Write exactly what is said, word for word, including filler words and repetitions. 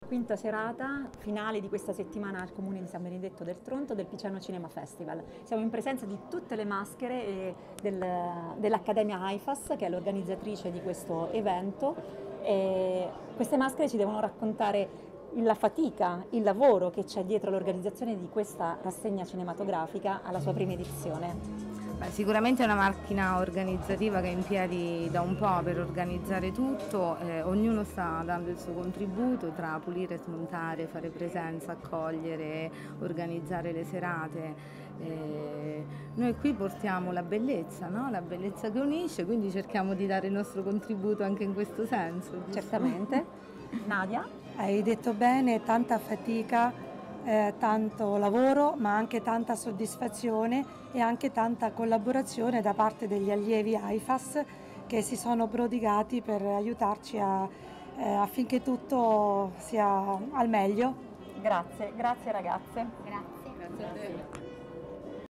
Quinta serata finale di questa settimana al Comune di San Benedetto del Tronto del Piceno Cinema Festival. Siamo in presenza di tutte le maschere eh, del, dell'Accademia AIFAS, che è l'organizzatrice di questo evento. E queste maschere ci devono raccontare la fatica, il lavoro che c'è dietro l'organizzazione di questa rassegna cinematografica alla sua prima edizione. Beh, sicuramente è una macchina organizzativa che è in piedi da un po' per organizzare tutto, eh, ognuno sta dando il suo contributo tra pulire, smontare, fare presenza, accogliere, organizzare le serate. Eh, noi qui portiamo la bellezza, no? La bellezza che unisce, quindi cerchiamo di dare il nostro contributo anche in questo senso. Giusto? Certamente. Nadia? Hai detto bene, tanta fatica. Eh, tanto lavoro ma anche tanta soddisfazione e anche tanta collaborazione da parte degli allievi AIFAS che si sono prodigati per aiutarci a, eh, affinché tutto sia al meglio. Grazie, grazie ragazze. Grazie. Grazie a te.